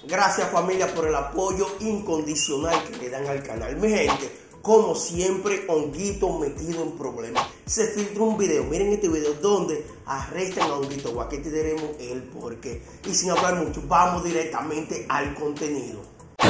Gracias familia por el apoyo incondicional que le dan al canal. Mi gente, como siempre, Honguito metido en problemas. Se filtró un video, miren este video donde arrestan a Honguito. Aquí te diremos el porqué. Y sin hablar mucho, vamos directamente al contenido.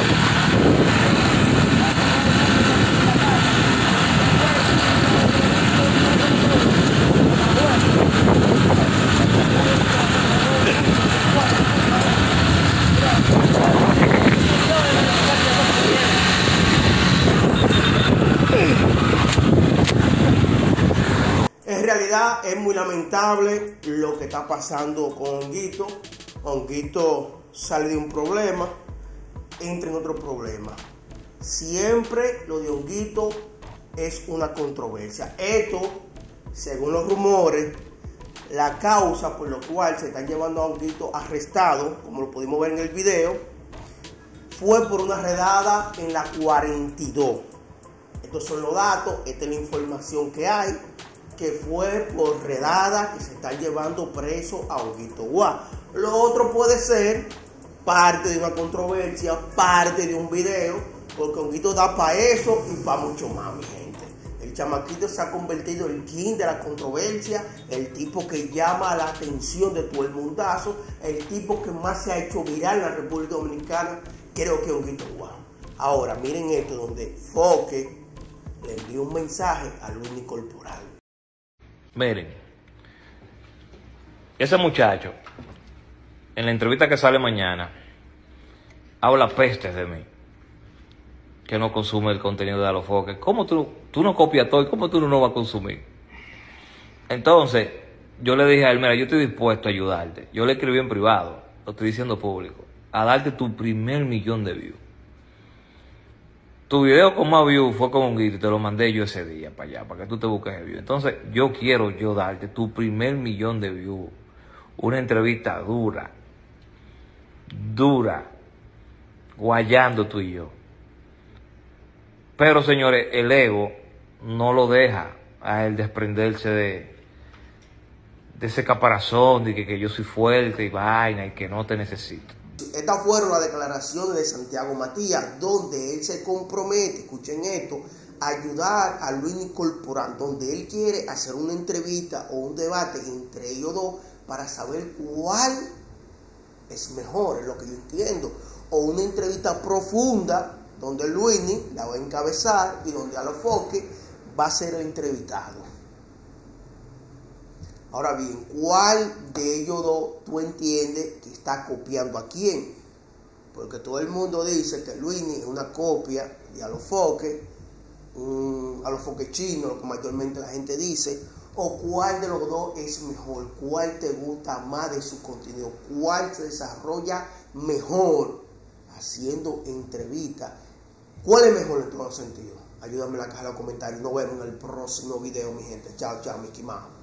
En realidad es muy lamentable lo que está pasando con Honguito. Honguito sale de un problema, entra en otro problema. Siempre lo de Honguito es una controversia. Esto, según los rumores, la causa por la cual se están llevando a Honguito arrestado, como lo pudimos ver en el video, fue por una redada en la 42. Estos son los datos, esta es la información que hay, que fue por redada que se está llevando preso a Honguito Guá. Lo otro puede ser parte de una controversia, parte de un video, porque Honguito da para eso y para mucho más, mi gente. El chamaquito se ha convertido en el king de la controversia, el tipo que llama la atención de todo el mundazo, el tipo que más se ha hecho viral en la República Dominicana, creo que Honguito Guá. Ahora, miren esto, donde Foque le envió un mensaje a Luini Corporal. Miren, ese muchacho, en la entrevista que sale mañana, habla pestes de mí, que no consume el contenido de Alofoque. ¿Cómo tú no copias todo y cómo tú no vas a consumir? Entonces, yo le dije a él, mira, yo estoy dispuesto a ayudarte. Yo le escribí en privado, lo estoy diciendo público, a darte tu primer 1.000.000 de views. Tu video con más views fue con Honguito y te lo mandé yo ese día para allá, para que tú te busques el view. Entonces, yo quiero darte tu primer 1.000.000 de views. Una entrevista dura, guayando tú y yo. Pero, señores, el ego no lo deja a él desprenderse de ese caparazón de que yo soy fuerte y vaina y que no te necesito. Estas fueron las declaraciones de Santiago Matías, donde él se compromete, escuchen esto, a ayudar a Luini Corporal, donde él quiere hacer una entrevista o un debate entre ellos dos para saber cuál es mejor, es lo que yo entiendo, o una entrevista profunda donde Luini la va a encabezar y donde Alofoque va a ser el entrevistado. Ahora bien, ¿cuál de ellos dos tú entiendes que está copiando a quién? Porque todo el mundo dice que Luini es una copia de Alofoque, Alofoque chino, lo que mayormente la gente dice. ¿O cuál de los dos es mejor? ¿Cuál te gusta más de su contenido? ¿Cuál se desarrolla mejor haciendo entrevistas? ¿Cuál es mejor en todos los sentidos? Ayúdame en la caja de los comentarios. Nos vemos en el próximo video, mi gente. Chao, chao, Mickey Mouse.